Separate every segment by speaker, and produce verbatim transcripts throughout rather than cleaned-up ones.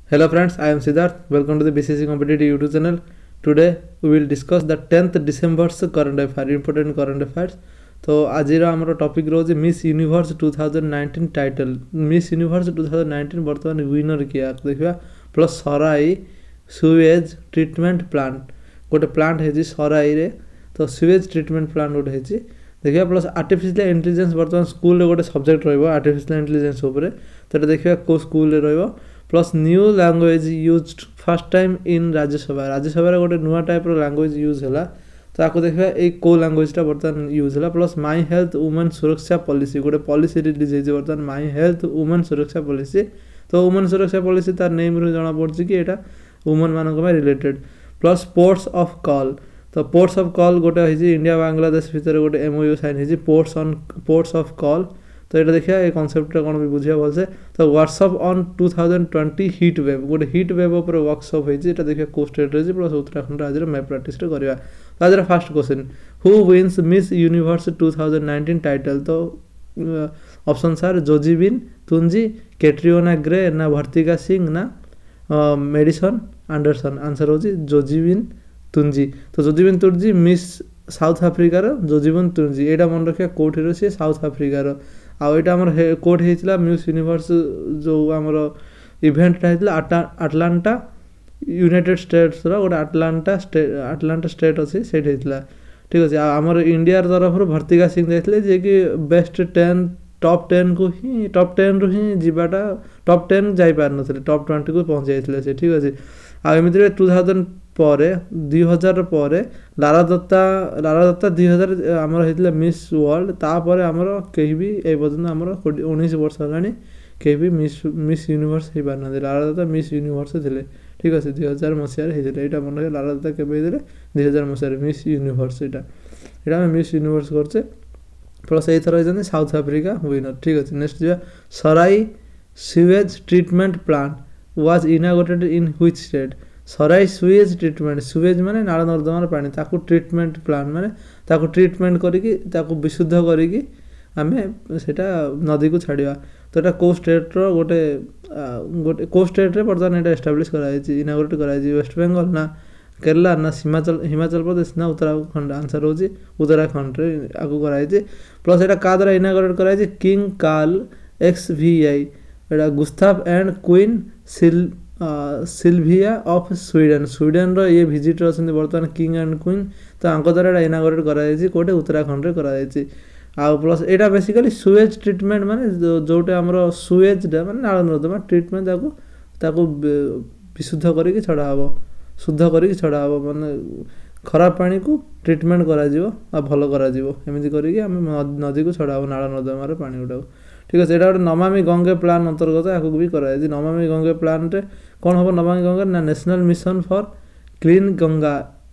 Speaker 1: Hello friends, I am Siddharth. Welcome to the B C C Competitive YouTube channel. Today we will discuss the tenth December's current affairs, important current affairs. तो आज आमर topic रोज miss universe two thousand nineteen title miss universe two thousand nineteen बर्तमान winner किया देखा plus Sarai sewage treatment plant गोटे plant है सराई रे तो सुएज ट्रीटमेंट प्लांट गोटे है देखा प्लस आर्टिफिशियल इंटेलिजेंस बर्तमान स्कूल गोटे सब्जेक्ट रर्टिफिशियल इंटेलिजेंस उपर तो देखा को स्कूल रो plus new language use first time in Rajya Sabha Rajya Sabha गोटे नुआ टाइप लैंग्वेज यूज है तो आपको देखा ये को लैंग्वेजटा बर्तमान यूज है plus my health women Suraksha policy गोटे पॉलिसी रिलीज होती बर्तमान my health women Suraksha policy तो वुमेन सुरक्षा पॉलिसी तार नेम रू जना पड़ी कि यहाँ वुमेन मान related plus ports of call तो पोर्ट्स ऑफ कॉल गोटे है इंडिया बांग्लादेश भितर गोटे एमओयू साइन है ports on ports of call तो ये देखिए ये कॉन्सेप्ट कौन भी बुझा भलसे तो workshop on two thousand twenty heat wave गोटे हिट वेव उपर वर्कशॉप होती देखिए को स्टेट रही प्लस उत्तराखंड आज मैप प्रैक्टिस करवा तो आज first question who wins miss universe two thousand nineteen title तो option are Zozibini Tunzi Catriona Gray ना भर्तिका सिंह ना मेडिसन एंडरसन आंसर होची जोजीबिन तुंजी तो जोजीबिन तुंजी मिस साउथ आफ्रिकार जोजीबिन तुंजी एटा मन रखिया कोठी सी साउथ आफ्रिकार आईटा आम कोड होता मिस यूनिवर्स जो आमर इवेंटा होता आटलांटा यूनाइटेड स्टेट्स गोटे आटलांटा स्टेट आटलांटा स्टेट अच्छी से ठीक अच्छे आमर इंडिया तरफ भर्तिका सिंह जाते जे कि बेस्ट टेन टॉप टेन को ही टॉप टेन रु ही जावाटा टॉप टेन जापार नी टॉप ट्वेंटी को पहुँच जाते से ठीक अच्छे आमती टू थाउजेंड पर दुई हजार पर लारा दत्ता लारा दत्ता दुई हजार आमर होता मिस वर्ल्ड तापर आमर कहीं भी ए पर्यटन आमर उन्नीस वर्ष है कहीं भी मिस मिस यूनिवर्स हो पार ना लारा दत्ता मिस यूनिवर्स थे ठीक अच्छे दुई हजार मसीह यहाँ मन रखे लारा दत्ता के दुई हजार मसीह मिस यूनिवर्स यहाँ यहाँ आम मिस यूनिवर्स करचे प्लस ये थर होती साउथ आफ्रिका विनर ठीक अच्छे नेक्स्ट जा Sarai sewage treatment plant was inaugurated in which state Sarai sewage treatment sewage माने नाल नर्दमार पानी ताकू ट्रीटमेंट प्लांट माने ताकू ट्रीटमेंट करिकी ताकू विशुद्ध करिकी आमे सेटा नदी को छाड़िया तो एटा को स्टेट रो गोटे गोटे को स्टेट रे बर्तमान एटा एस्टाब्लिश कराई इनागोरेट कराई वेस्ट बेंगल ना केरला ना हिमाचल हिमाचल प्रदेश ना उत्तराखंड आंसर होची उत्तराखंड रे आगु कराई प्लस एटा का द्वारा इनागोरेट कराई king Carl X V I एटा गुस्ताफ एंड क्वीन सिल सिल्विया ऑफ स्वीडन स्वीडन रो ये विजिटर अच्छे बर्तमान किंग एंड क्वीन तो आंक द्वारा इनागोरेट कराई कोटे उत्तराखंड रे कराई आ प्लस यहाँ बेसिकली सुएज ट्रीटमेंट माने जोटे आमर सुएजटा माने नाल नर्दमा ट्रीटमेंट ताकू ताकू विशुद्ध करिकी छड़ा हबो शुद्ध करिकी छड़ा हबो माने खराब पानी को ट्रीटमेंट करा जिवो आ भलो करा जिवो एमिति करिकी हम नदी को छड़ा हबो नाल नर्दमा रे पानी उठाओ ठीक है यहाँ गोटे नमामि गंगे प्लान अंतर्गत आपको भी कराई नमामि गंगे प्लान रे कौन हम नमामि गंगा ना national mission for clean Ganga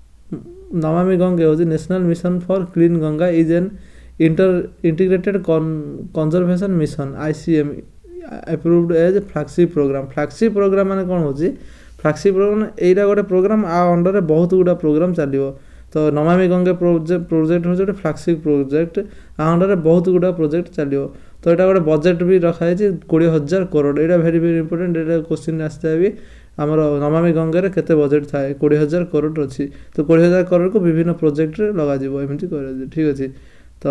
Speaker 1: Namami Gange हूँ national mission for clean Ganga is an inter integrated conservation mission ICM approved as flagship programme flagship programme माने कौन होची फ्लैगशिप प्रोग्राम यहाँ गोटे प्रोग्राम आ अंडर बहुत गुड़ा प्रोग्राम चलो तो नमामि गंगे प्रोजेक्ट प्रोजेक्ट हूँ गोटे फ्लैगशिप प्रोजेक्ट आ अंडर बहुत गुड़ा प्रोजेक्ट चलो तो यहाँ गोटे बजेट भी रखाई कोड़े हजार करोड़ यहाँ भेरी भेरी इंपोर्टेंट यहाँ क्वेश्चन आसता है भी आमर नमामि गंगे केते बजेट थाए कोड़े हजार करोड़ अच्छी तो कोड़े हजार करोड़ को विभिन्न प्रोजेक्ट लगा एमती ठीक अच्छे तो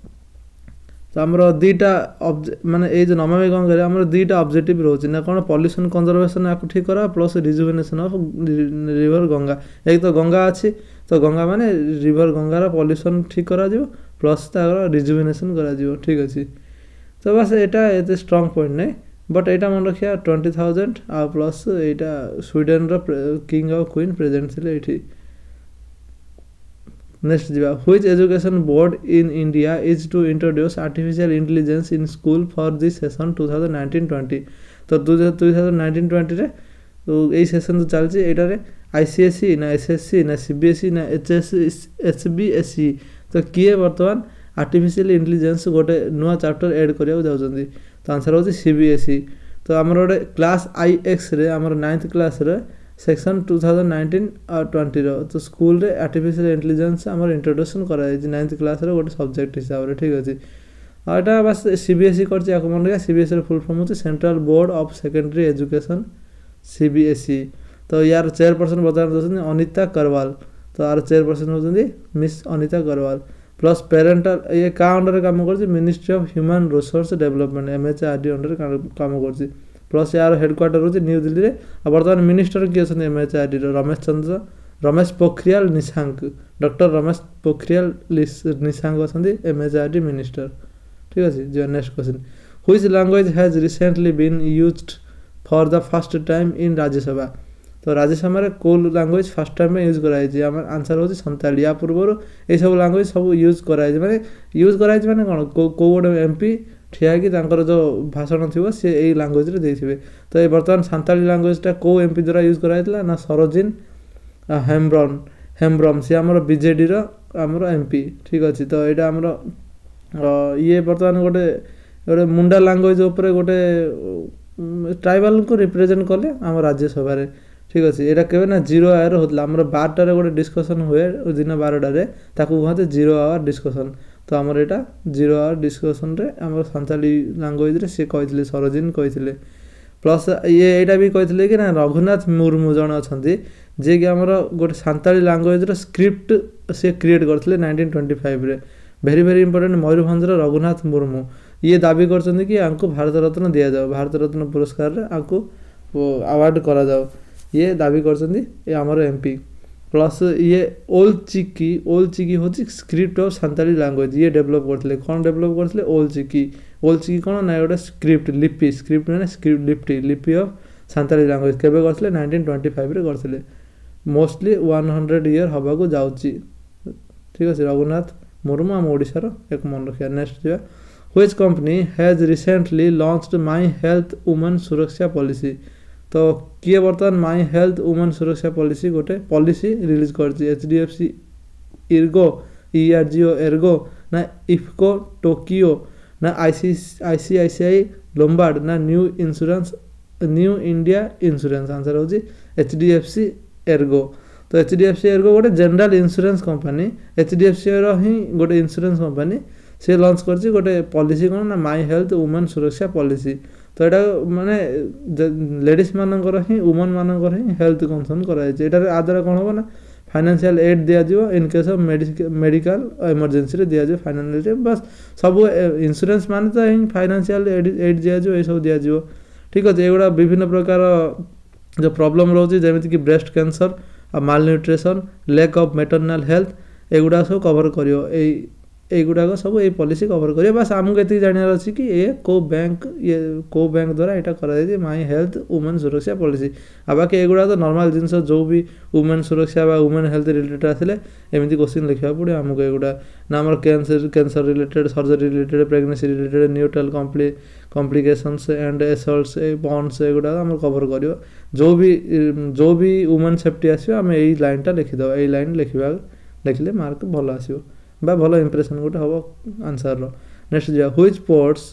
Speaker 1: तो आमर दीटा माने ये जो नमामि गंगे आमर दीटा ऑब्जेक्टिव रोचे ना कौन पॉल्यूशन कंजर्वेशन आपको ठीक करा plus rejuvenation of river Ganga एक तो गंगा अच्छी तो गंगा माने रिवर गंगार पॉल्यूशन ठीक करा जिवो प्लस तार रिजुविनेशन करा जिवो ठीक अच्छे तो बस यहाँ ये स्ट्रंग पॉइंट नहीं बट यहाँ मन रखिया ट्वेंटी थाउजेंड आ प्लस यहाँ स्वीडन रो किंग ऑफ क्वीन प्रेजेंट थे ये नेक्स्ट जा which education board in India is to introduce artificial intelligence in school for this session two thousand nineteen twenty तो टू थाउजेंड नाइंटीन ट्वेंटी रे तो यही सेशन जो चलती यहाँ आईसीएसई ना एसएससी ना सीबीएसई ना एचएस एचबीएसई तो किए बर्तमान आर्टिफिशियल इंटेलिजेंस गोटे नुआ चैप्टर ऐड करिया जाउछन्ती तो आंसर होची सीबीएसई तो आमर गोटे क्लास आई एक्स रे आमर नाइन्थ क्लास रे section two thousand nineteen twenty रो तो स्कूल रे आर्टिफिशियल इंटेलिजेंस आमर इंट्रोडक्शन कराई नाइन्थ क्लास रे गोटे सब्जेक्ट हिसाब रे ठीक अछि आ एटा बस सीबीएसई करछि आको मन रे सीबीएसई रे फुल फॉर्म होची central board of secondary education CBSE. तो यार चेयरपर्सन बर्तमान दौरान अनिता करवाल। तो यार चेयरपर्सन होती मिस अनिता करवाल। प्लस पेरेंटाल ये क्या अंडर काम कर ministry of human resource development MHRD under काम कर। प्लस यार हेडक्वार्टर होची न्यू दिल्ली रे। आ बर्तमान मिनिस्टर किए अछन एमएचआरडी रो रमेश चंद्र रमेश पोखरियाल निशांक डॉक्टर रमेश पोखरियाल निशांक अछंती एमएचआरडी मिनिस्टर। ठीक अछि। जो next question which language has recently been used for the first time in Rajya Sabha. तो राज्यसभा रे कोल लैंग्वेज फर्स्ट टाइम में यूज कराई जे हमर आंसर होची संताली। या पूर्व ए सब लैंग्वेज सब यूज कराई माने यूज कराई माने कोन को गोटे एमपी ठिया कि तांकर जो भाषण थिबो से ए लैंग्वेज रे देथिबे। तो ए वर्तमान संताली लैंग्वेज टा को एमपी द्वारा यूज कराइतला ना सरोजिन हेम्ब्रम हेम्ब्रम से हमर बीजेडी रो हमर एमपी। ठीक अछि। तो एटा हमर ये वर्तमान गोटे गोटे मुंडा लैंग्वेज ऊपर गोटे ट्राइबल को रिप्रेजेंट कले आम राज्यसभा रे। ठीक अच्छे। यहाँ केवे ना जीरो आवर होता आम बारटार गोटे डिस्कसन हुए दिन बारटार ताकू कहते जीरो आवर डिस्कसन। तो आमर यहाँ जीरो आवर डिस्कसन रे आम संताली लैंग्वेज रे सी कही सरोजिन कही। प्लस ये यहाँ भी कही कि ना रघुनाथ मुर्मू जन अच्छा जे कि आमर गोटे संताली लैंग्वेज रो स्क्रिप्ट से क्रिएट करते नाइंटीन ट्वेंटी फाइव रे। Very very important Mayurbhanj Raghunath Murmu ये दाबी करछन्ती कि आंको भारत रत्न दिया जाओ भारत रत्न पुरस्कार रे आंको अवार्ड करा जाओ ये दाबी करछन्ती ये हमर एमपी। प्लस ये ओल चिकी ओल चिकी होची स्क्रिप्ट ऑफ संताली लैंग्वेज ये डेवलप करथले। कोन डेवलप करथले ओल चिकी ओल चिकी कोन ना एटा स्क्रिप्ट लिपि स्क्रिप्ट माने स्क्रिप्ट लिपि लिपि ऑफ संताली लैंग्वेज केबे करथले नाइंटीन ट्वेंटी फाइव रे करथले। मोस्टली हंड्रेड ईयर हबा को जाउची। ठीक अछि। रघुनाथ मुर्मू हम ओडिसा रो एक मन रखिया। नेक्स्ट जो which company has recently launched my health women Suraksha policy. तो किए बर्तमान my health women Suraksha policy गोटे पॉलिसी रिलीज करछि। एचडीएफसी इर्गो ईआरजीओ एर्गो ना इफको टोकियो ना आईसीआईसीआई लोम्बार्ड ना new insurance new India insurance. Answer होछि एचडीएफसी एर्गो। तो एचडीएफसी एर्गो गोटे जनरल इंश्योरेंस कंपनी एचडीएफसी रो ही गोटे इंश्योरेंस कंपनी से लॉन्च करछि गोटे पॉलिसी कोन ना my health women Suraksha policy. तो एटा माने लेडीज मानकर ही वुमेन मानकर ही हेल्थ कंसर्न करा जाय। एटा आदर कोन हो ना फाइनेंशियल एड दिया जिवो in case of medical emergency रे दिया जिवो फाइनेंशियल बस सब इंश्योरेंस माने तो ही फाइनेंशियल एड एड दिया जिवो ए सब दिया जिवो। ठीक अछि। एगुडा विभिन्न प्रकार जो प्रॉब्लम रहउछि जेमिति कि breast cancer malnutrition lack of maternal health एगुडा सब कवर करियो ए एगुडा सब ये पॉलिसी कवर करियो। बस आमको एति जानियार अछि कि ये को बैंक ये को बैंक द्वारा एटा करा जाय my health women Suraksha policy. आ बाकी एगुडा तो नॉर्मल जिंस जो भी वुमेन सुरक्षा बा वुमेन हेल्थ रिलेटेड आथिले एमिति क्वेश्चन लिखिया पड़े आमको एगुडा ना हमर cancer cancer related surgery related pregnancy related neutral compli complications and assaults bonds एगुडा हम कवर करियो। जो भी जो भी वुमेन सेफ्टी आसीयो हम एई लाइनटा लिखि दो एई लाइन लिखिबा लिखले मार्क भलो आसीयो बा भलो इंप्रेशन गोटे हम आंसर रो। नेक्स्ट जा which ports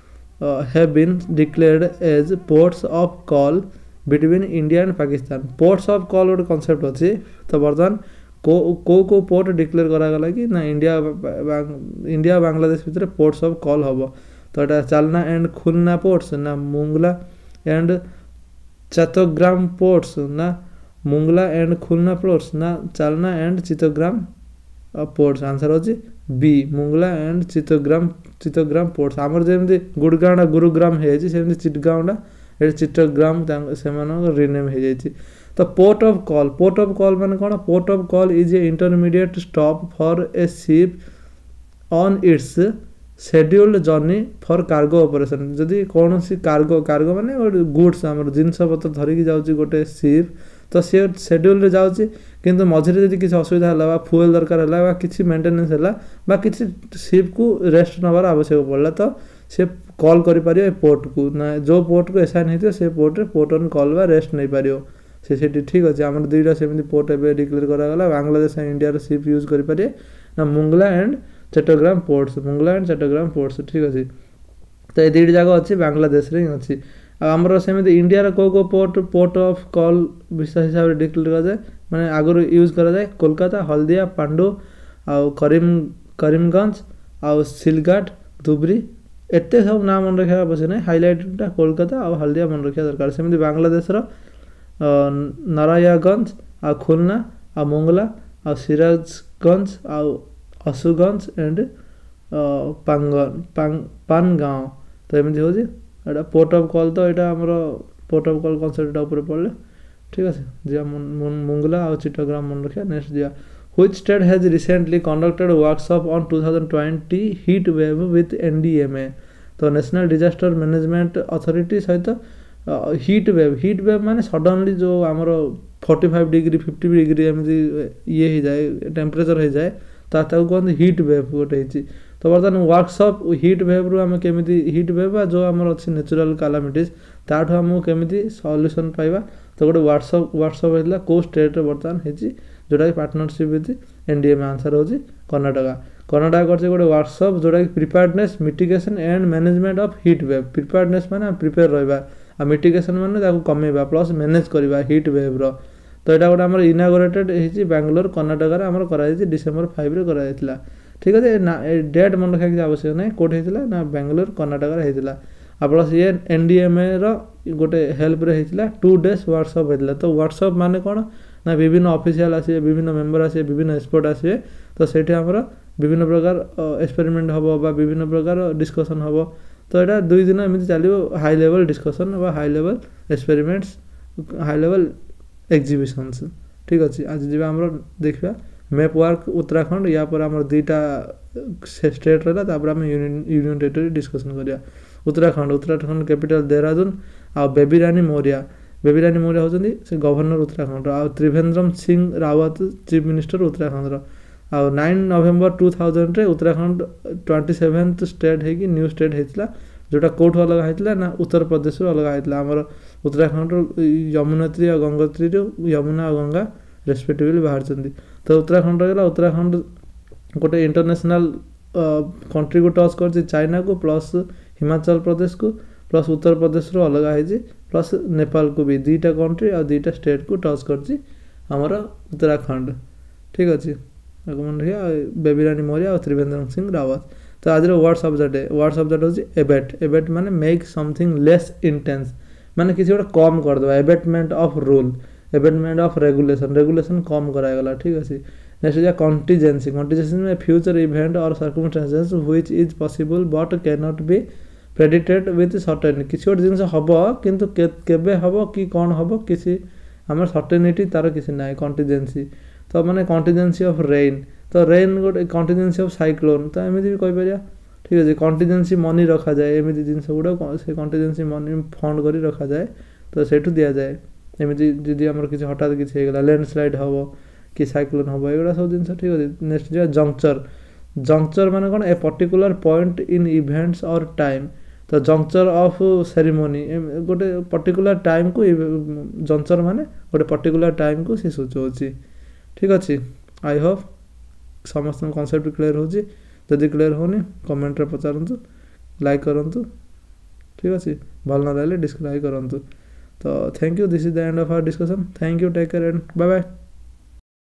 Speaker 1: have been declared as ports of call between India and Pakistan. Ports of call गोटे कॉन्सेप्ट अछि। तो बर्तमान को को को पोर्ट डिक्लेयर करा गला कि ना इंडिया इंडिया बांग्लादेश भीतर पोर्ट्स ऑफ कॉल हबो। तो एटा चालना एंड खुलना पोर्ट्स ना मुंगला एंड चट्टग्राम पोर्ट्स ना मुंगला एंड खुलना पोर्ट्स ना Chalna and Chattogram ports. Answer होची B Mongla and Chattogram Chattogram ports. आमर जेमति गुड़गांव गुरुग्राम हे जे सेमति चिटगांव ए चित्तग्राम से मानो रीनेम हे जायछि। तो port of call port of call माने कोन port of call is a intermediate stop for a ship on its scheduled journey for cargo operation. जदि कौन सी कार्गो कार्गो माने गुड्स आमर जिनस पत्र धरिकी जाउछि गोटे शिप तो से शेड्यूल रे जाउछि किंतु मझिरे जदि किसी असुविधा हला बा फ्यूल दरकार हला बा किसी मेंटेनेंस हला बा किसी शिप को रेस्ट नबार आवश्यक पड़ला तो से कॉल करि पारियो पोर्ट को ना जो पोर्ट को असाइन हेतियो से पोर्ट रे पोर्ट ऑन कॉल बा रेस्ट नै पारियो से सेठी। ठीक अछि। हमर दुईटा सेमिति पोर्ट एबे डिक्लेयर करा गला बांग्लादेश एंड इंडिया रे शिप यूज करि पारे ना Mongla and Chattogram ports Mongla and Chattogram ports. ठीक अछि। तो ए दुईटा जगह अछि बांग्लादेश रे अछि। आमर सेमिति इंडिया रे को को पोर्ट पोर्ट ऑफ कॉल विशेष हिसाब रे डिक्लेयर करा जाय माने आगुर यूज करा जाय कोलकाता हल्दिया पांडु आ करीम करीमगंज आ सिलघाट धुबरी एते सब नाम मन रखा बसे नै हाइलाइटटा कोलकाता आ हल्दिया मन रखा दरकार। सेमिति बांग्लादेश रो नारायणगंज आ खुलना आ मोंगला आ सिराजगंज आ असुगंज एंड पांगन पानगांव तो एमती हो एटा पोर्ट ऑफ कॉल तो यहाँ आमर पोर्ट ऑफ कॉल कनसेप्ट ऊपर पढ़ले ठीक है जी मोंगला और चिट्टाग्राम मन रखा नेक्स्ट दिया which state has recently conducted workshop on two thousand twenty heat wave with NDMA तो नेशनल डिजास्टर मैनेजमेंट अथॉरिटी सहित हीट वेव हीट वेव माने सडनली जो आमर forty five degree fifty degree एमती ये हो जाए टेम्परेचर हो जाए ताकू कहते हीट वेव गोटे तो बर्तमान वर्कशॉप हीट वेव रू आम केमी हीट वेव जो आमर अच्छी नेचुरल कैलामिटीज ताठू आमको केमी सॉल्यूशन पाइबा तो गोटे वर्कशॉप वर्कशॉप होता कौ स्टेट बर्तमान होती जोटा कि पार्टनरशिप विथ एनडीएमए आंसर होची कर्नाटका कर्नाटका करছে गोटे वर्कशॉप जोटा कि preparedness mitigation and management of heat wave preparedness माने प्रिपेयर रहिबा आ मिटिगेशन माने ताको कमेबा प्लस मैनेज करबा हीट वेव रो तो यहाँ गोटे आम इनागोरेटेड होती बेंगलोर कर्नाटका आमर कर डिसेम्बर फाइव रे करा ठीक है डेट मन रखा आवश्यक ना कौट होता ना बेंगलोर कर्नाटका होता आ प्लस ये एनडीएमए रो गोटे हेल्प रे होता टू डेज वर्कशॉप होता तो वर्कशॉप माने कौन ना विभिन्न ऑफिशियल आसे विभिन्न मेंबर आसे विभिन्न एक्सपर्ट आसे तो सेठी हमर विभिन्न प्रकार एक्सपेरिमेंट हबो बा विभिन्न प्रकार डिस्कशन हबो तो यहाँ दुई दिन एमती चलो हाई लेवल डिस्कशन बा high level experiments high level exhibitions ठीक अच्छे आज जी आम देखा मैप वर्क उत्तराखंड या पर आम दुईटा स्टेट रहा आम यूनियन टेरिटरी डिस्कसन करिया उत्तराखंड उत्तराखंड कैपिटल देहरादून आ बेबी रानी मौर्य बेबी रानी मौर्य होती से गवर्नर उत्तराखंड आ त्रिवेंद्रम सिंह रावत चीफ मिनिस्टर उत्तराखंड आ नाइन नवेम्बर टू थाउजेंड रे उत्तराखंड ट्वेंटी सेवेन्थ स्टेट है कि न्यू स्टेट होता जोटा कौट अलग होता ना उत्तर प्रदेश अलग होता आमर उत्तराखंड यमुनोत्री और गंगोत्री यमुना और गंगा रेस्पेक्टिवली बाहर तो उत्तराखंड रहा उत्तराखंड गोटे इंटरनेशनल कंट्री को टच कर चाइना को प्लस हिमाचल प्रदेश को प्लस उत्तर प्रदेश रो अलग है प्लस नेपाल को भी दुईटा कंट्री और दुईटा स्टेट को टच कर आमर उत्तराखंड ठीक अच्छे मन रखिए बेबी रानी मौर्य और त्रिवेंद्र सिंह रावत तो आज वर्ड सब्जेक्ट है वर्ड सब्जेक्ट हूँ एबेट एबेट माने मेक समथिंग लेस इंटेंस माने किसी गोटे कम करदे abatement of rule abatement of regulation regulation कम करागला ठीक अच्छे नेक्स्ट है कंटीजेंसी कंटीजेंसी में future event or circumstances which is possible but can not be predicted with certain किसी गोटे जिन हम किंतु केबे हम कि कौन हम किसी आम सर्टेनिटी तार किसी ना कंटीजेंसी तो माने कंटीजेंसी ऑफ रेन तो रेन गोटे कंटीजेंसी ऑफ साइक्लोन तो एमती भी कहीपर ठीक अच्छे कंटीजेंसी मनी रखा जाए एमती जिन गुड़ा से कंटीजेंसी मनी फंड कर रखा जाए तो सेठू दि जाए एमती जदि आम किसी हठात किसी लैंडस्लाइड हम कि साइक्लोन हम एगुड़ा सब जिन ठीक अच्छे नेक्स्ट जो जंक्चर जंक्चर माने कौन a particular point in events or time तो जंक्चर ऑफ सेरेमनी गोटे पर्टिकुलर टाइम को जंक्चर माने गोटे पर्टिकुलर टाइम को सी सूचौची ठीक अच्छे आई होप समस्त कॉन्सेप्ट क्लियर हो जदि क्लियर होनी कमेंट रे पचारंतु लाइक करंतु ठीक अच्छे भल न लगे डिसलाइक करंतु तो thank you this is the end of our discussion thank you take care and bye bye.